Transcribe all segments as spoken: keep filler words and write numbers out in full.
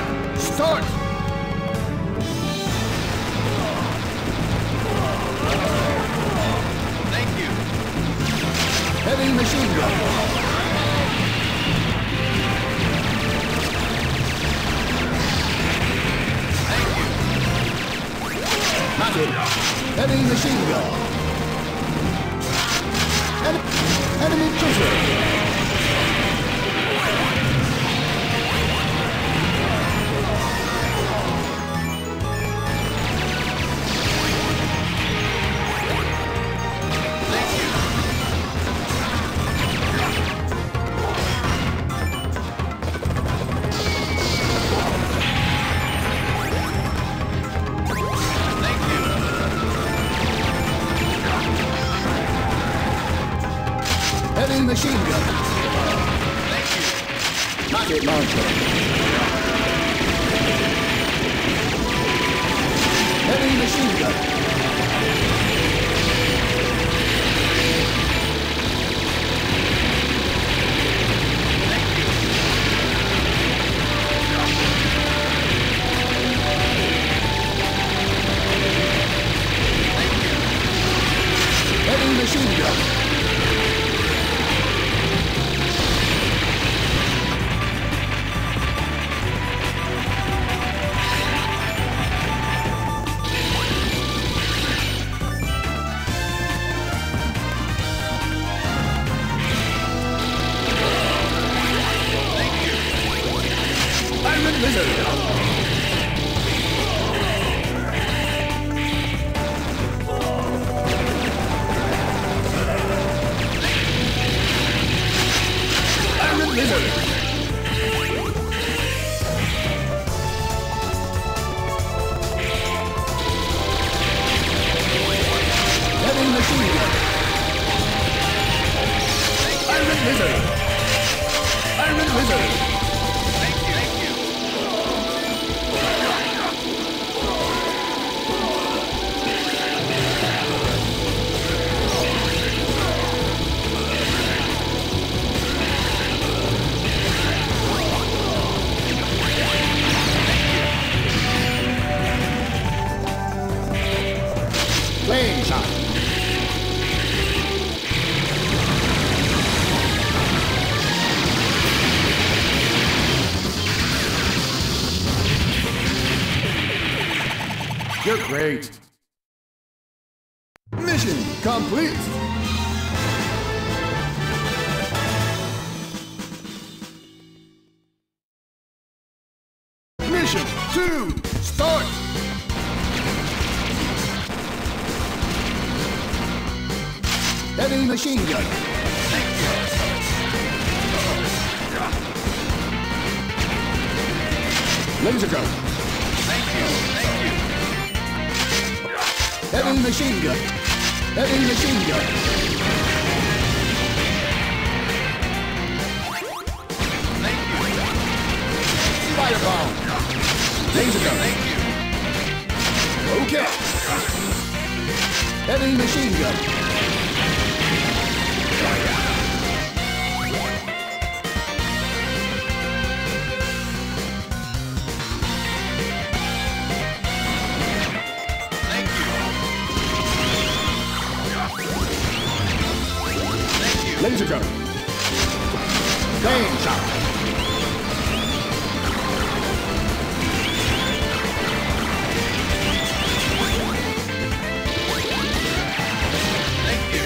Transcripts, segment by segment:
Start! Thank you. Heavy machine gun. Thank you. Mounted. Heavy machine gun. En enemy cruiser. Heavy machine gun. Thank you. Rocket launcher. Heavy machine gun. Heavy machine gun. Iron Lizard. Iron Lizard. Heavy machine gun. Iron Lizard. Iron Lizard. Thank you. Thank you. Flame shot. You're great. Mission complete. Mission two, start. Heavy machine gun. Laser gun. Thank you. Thank you. Heavy machine gun. Heavy machine gun. Thank you. Firebomb. Laser gun. Thank you. Okay. Heavy machine gun. Thank you. Thank you. Laser gun. Flame shot. Thank you.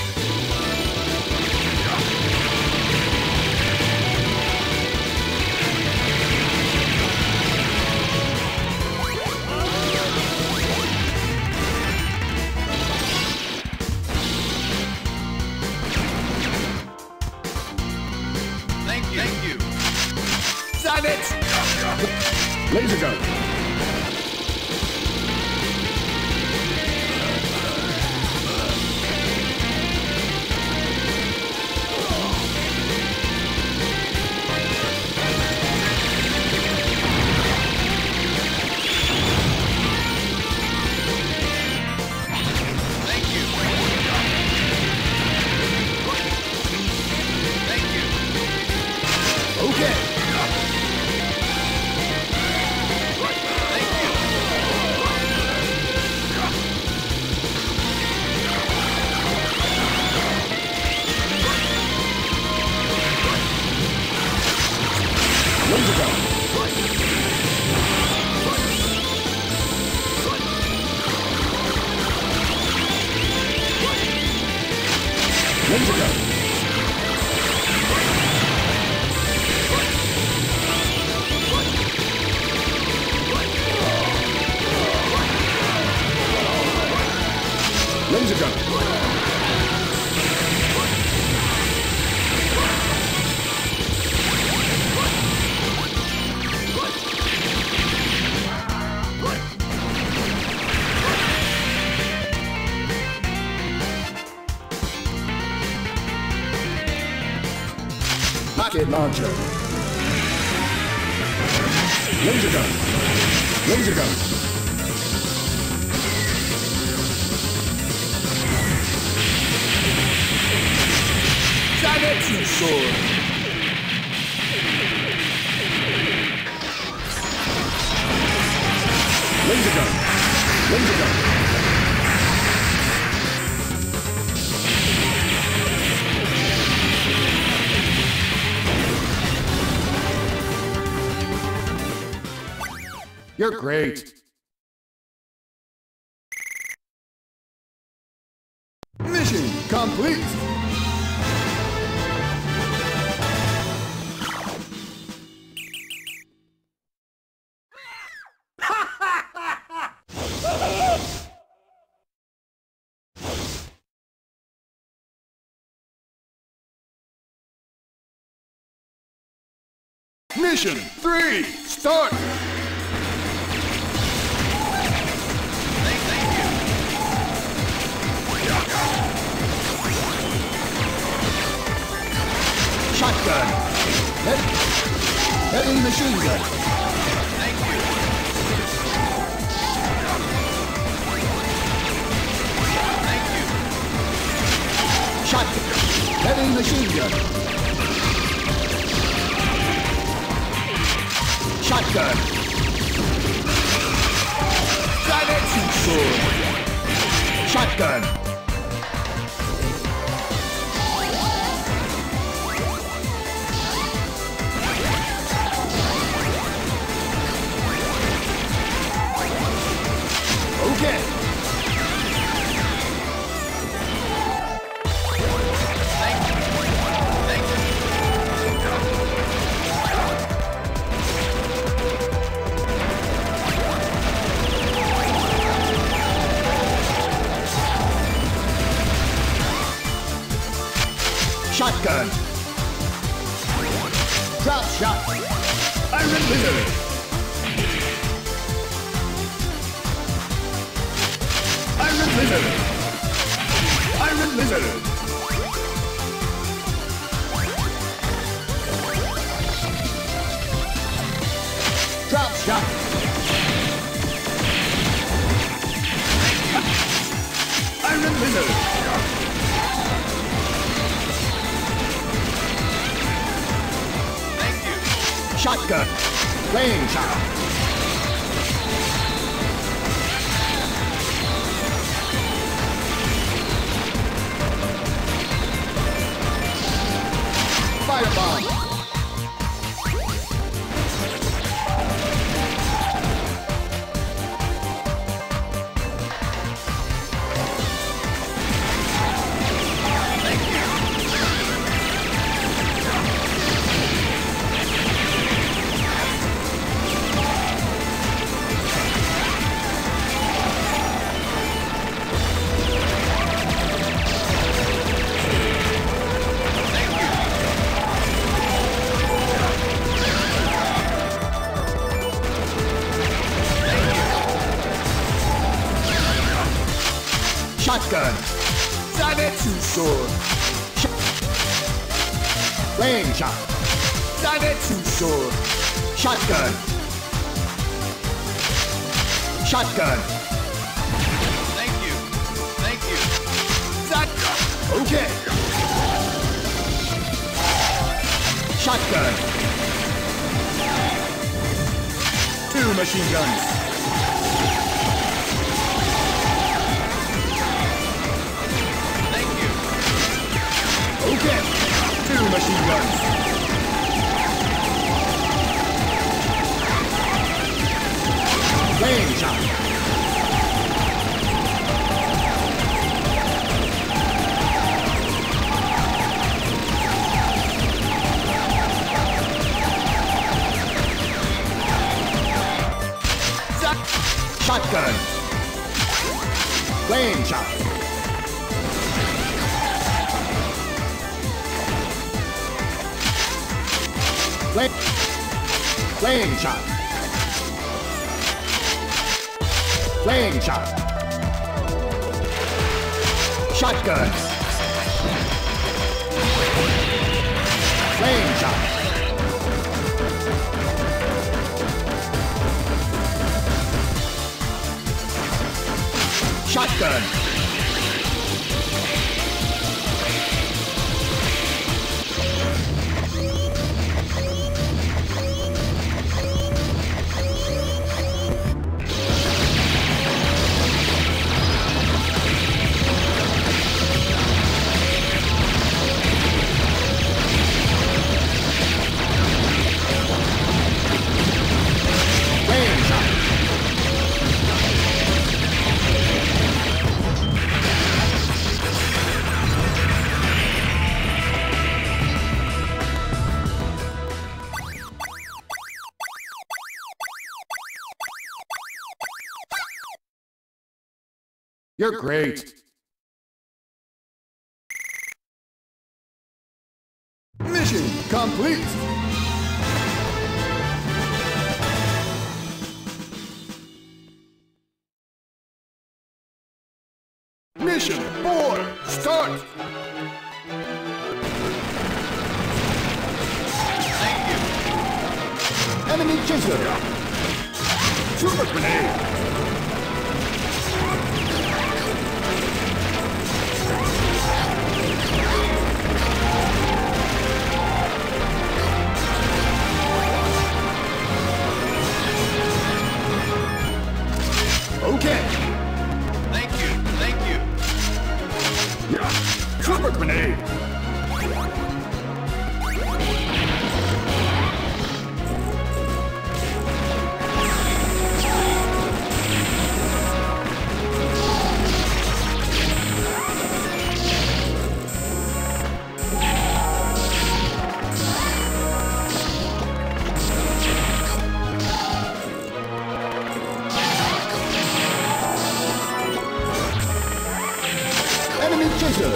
Thank you. Thank you. Damn it! Laser gun. Thank you. Thank you. Okay. Laser gun. Rocket launcher. Laser gun. Laser gun. Zanetsu sword. Laser gun. Laser gun. You're great. Mission complete. Mission three, start. Shotgun. Heavy, heavy machine gun. Thank you. Thank you. Shotgun. Heavy machine gun. Shotgun. Zanetsu sword. Shotgun. Okay. Thank you. Thank you. Shotgun. Drop shot. Iron Lizard. Iron Lizard! Iron Lizard! Drop shot! Iron Lizard! Thank you. Shotgun! Flame shot! Firebomb! Shotgun! Zanetsu sword! Sh Flame shot! Zanetsu sword! Shotgun! Shotgun! Thank you. Thank you. Zat Okay! Shotgun! Two machine guns! Okay, two machine guns. Flame shot. Shotgun. Flame shot. Flame. Flame shot. Flame shot. Shotgun. Flame shot. Shotgun. You're great. Mission complete. Mission four, start. Thank you. Enemy chaser. Super grenade. Okay. Thank you. Thank you. Super grenade. Enemy chaser.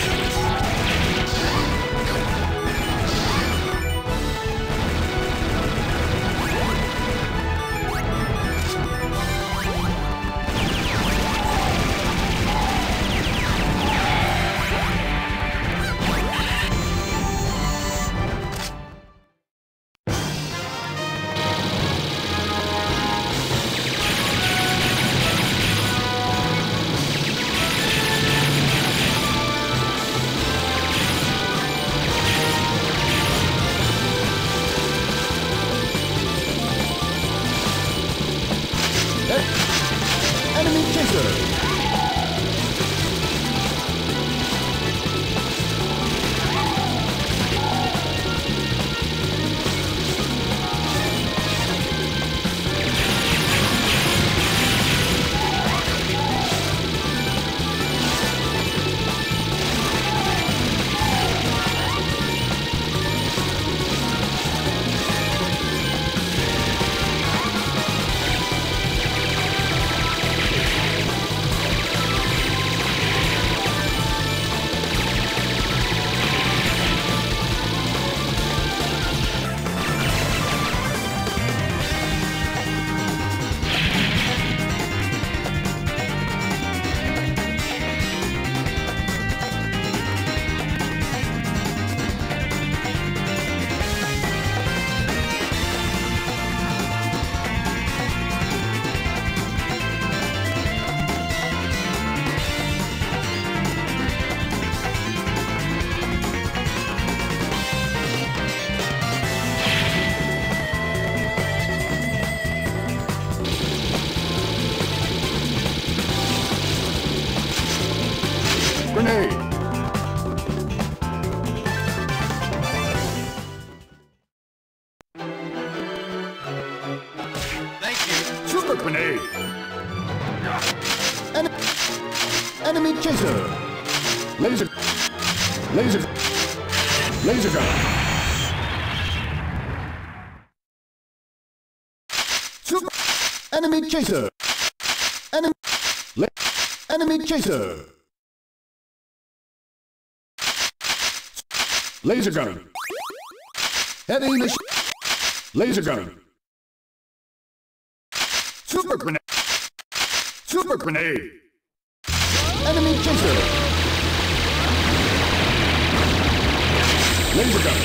Enemy chaser. Grenade. Thank you. Super grenade. En enemy chaser. Laser. Laser. Laser gun. Super. Enemy chaser. Enemy. La enemy chaser. Laser gun. Heavy machine. Laser gun. Super grenade. Super grenade. Enemy chaser. Laser gun.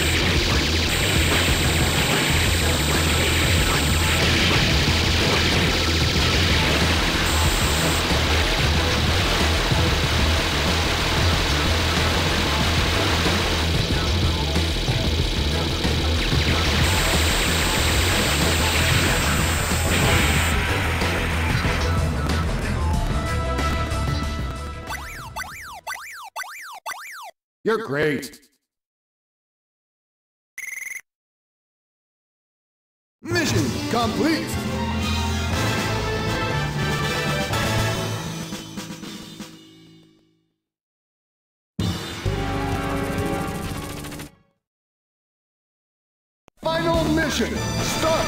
You're great. Mission complete. Final mission, start!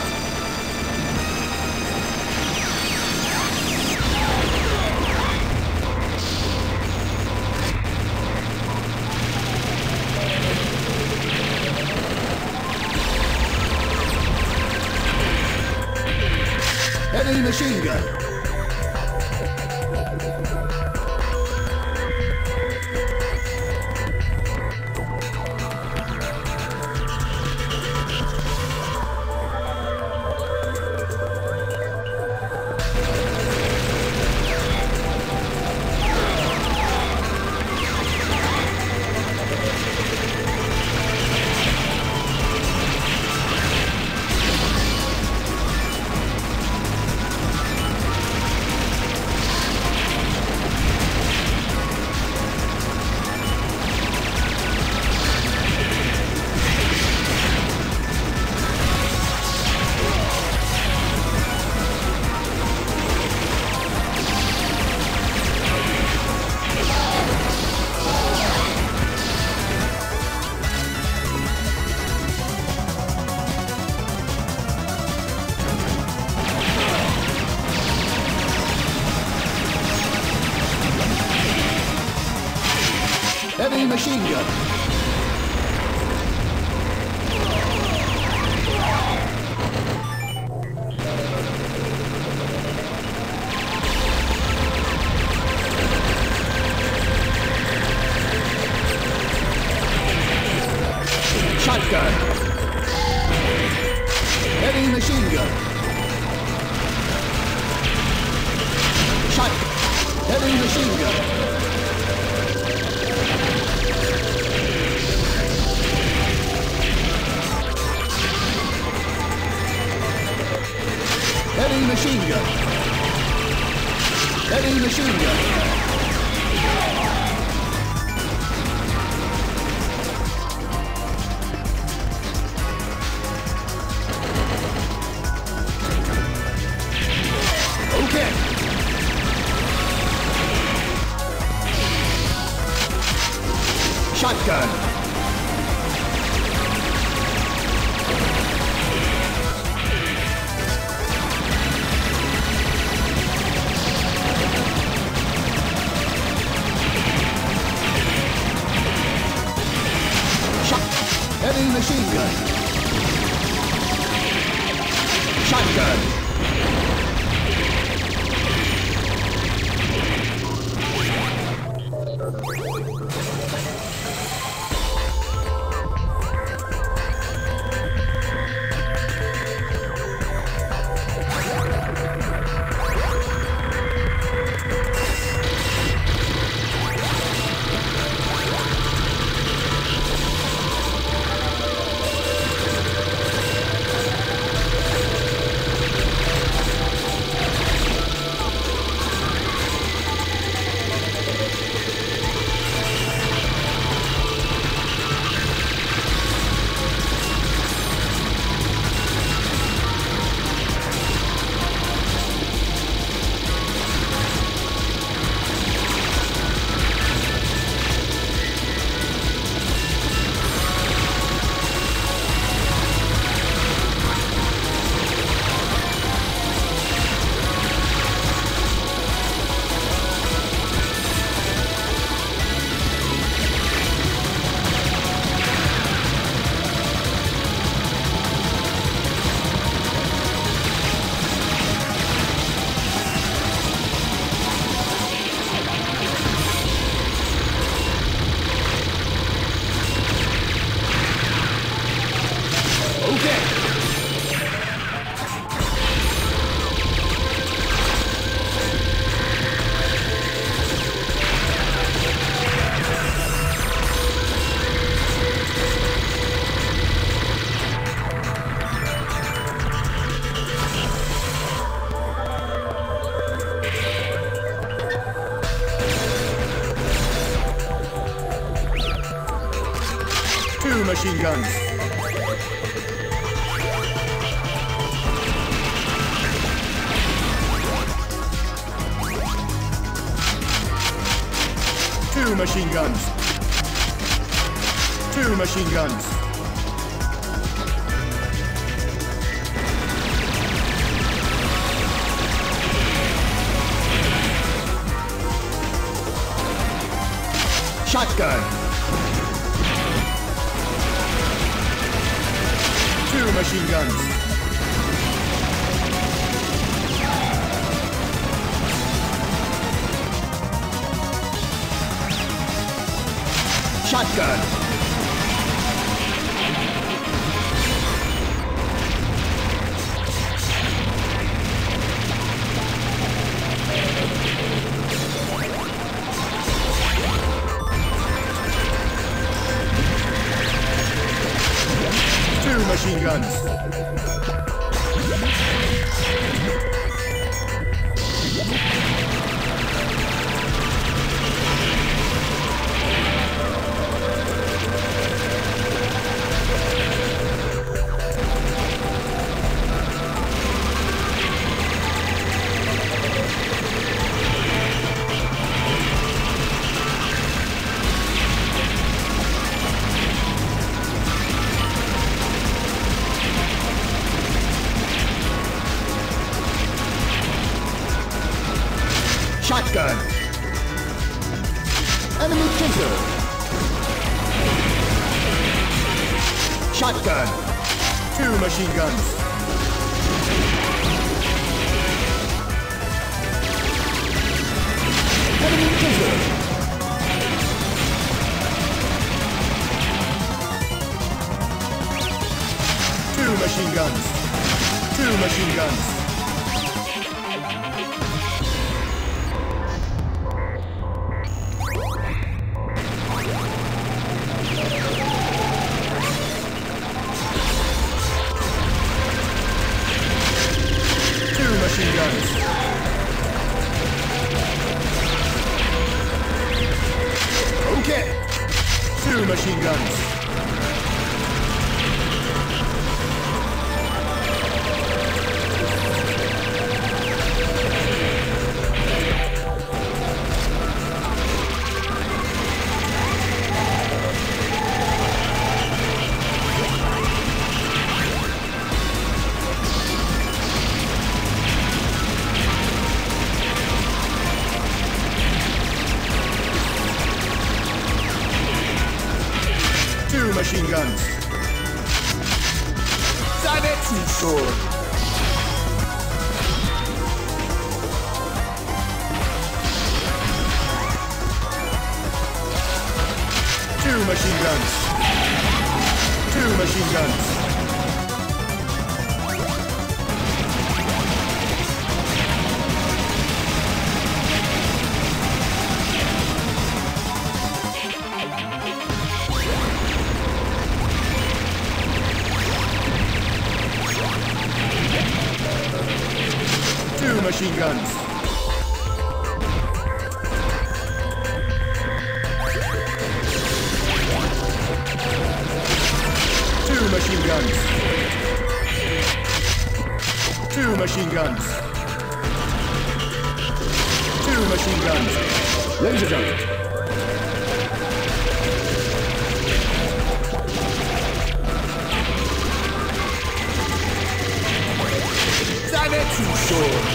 Heavy machine gun. Heavy machine gun. Shotgun. Heavy machine gun. Shot. Heavy machine gun. Heavy machine gun. Heavy machine gun. Okay. Shotgun. Heavy machine gun. Shotgun. Two machine guns. Two machine guns. Two machine guns. Shotgun. Two machine guns. Shotgun. Two machine guns. Shotgun. Enemy trigger. Shotgun. Two machine guns. Enemy trigger. Two machine guns. Two machine guns. Machine guns. Okay. Two machine guns. Two machine guns. Zanetsu sword. Two machine guns. Two machine guns. Two machine guns. Two machine guns. Two machine guns. Two machine guns. Laser jump. Zanetsu sword.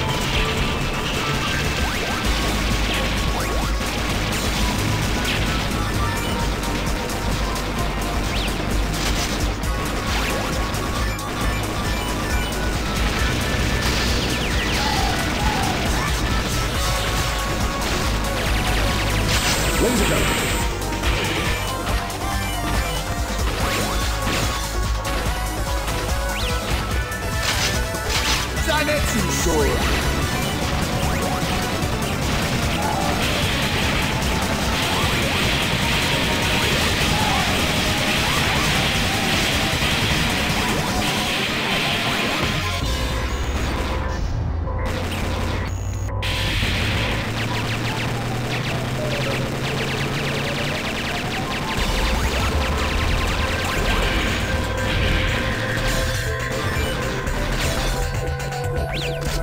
Laser jump. Zanetsu sword.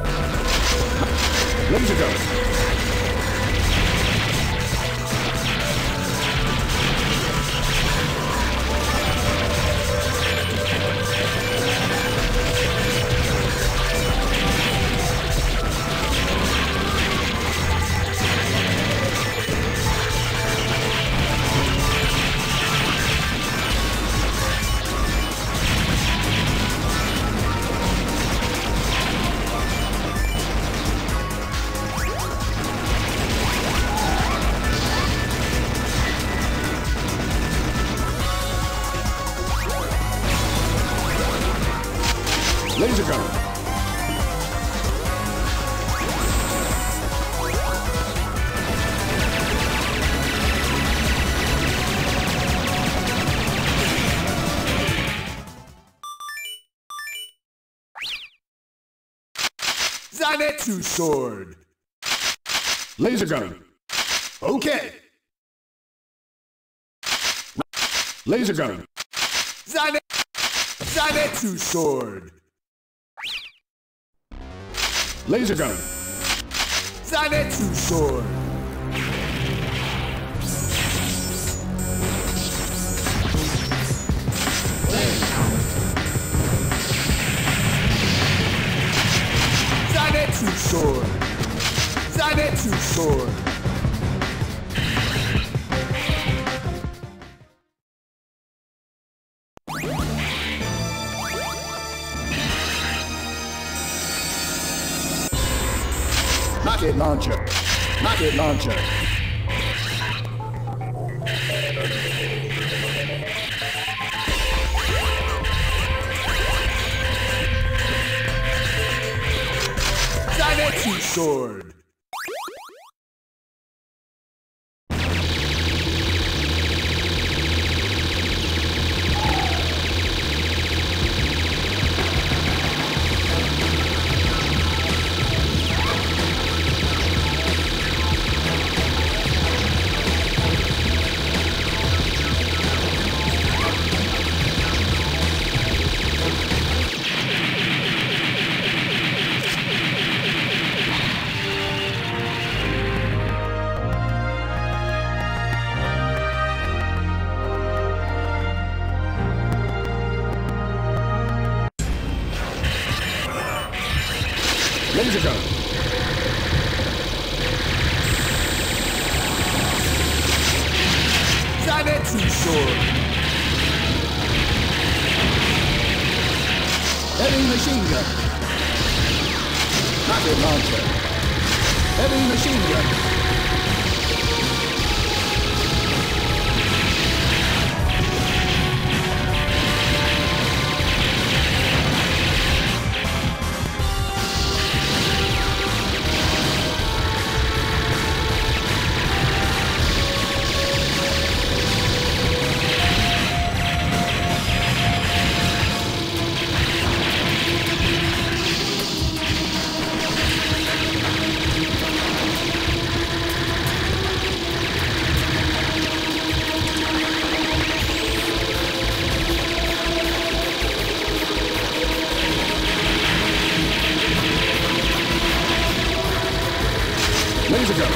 Laser gun. Laser gun. Zanetsu sword. Laser gun. Okay. Laser gun. Zane Zanetsu sword. Laser gun. Zanetsu sword. Zanetsu sword. Zanetsu sword. Rocket launcher. Rocket launcher. Zanetsu sword. Laser gun. Zanetsu sword. Heavy machine gun. Rocket launcher. Heavy machine gun. Laser gun.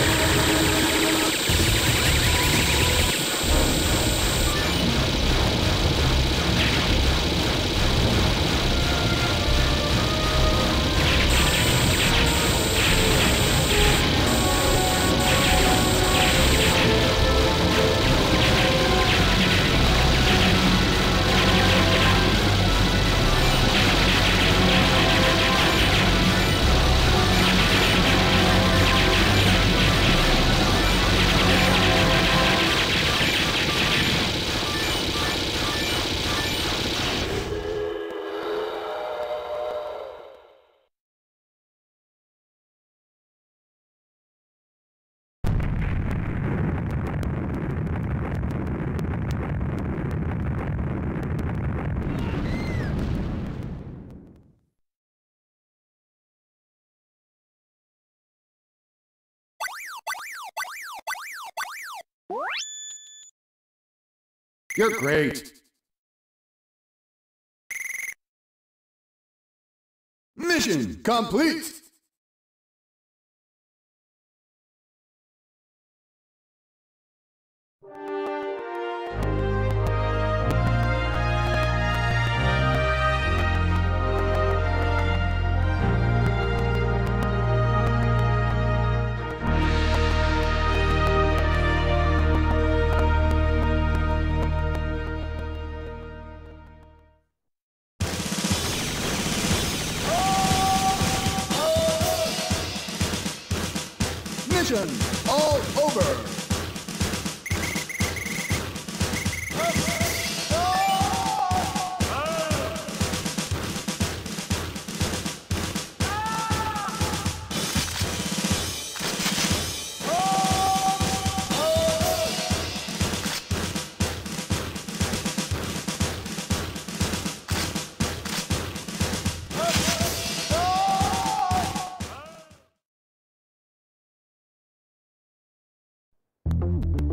You're great. Mission complete! Mission all over! You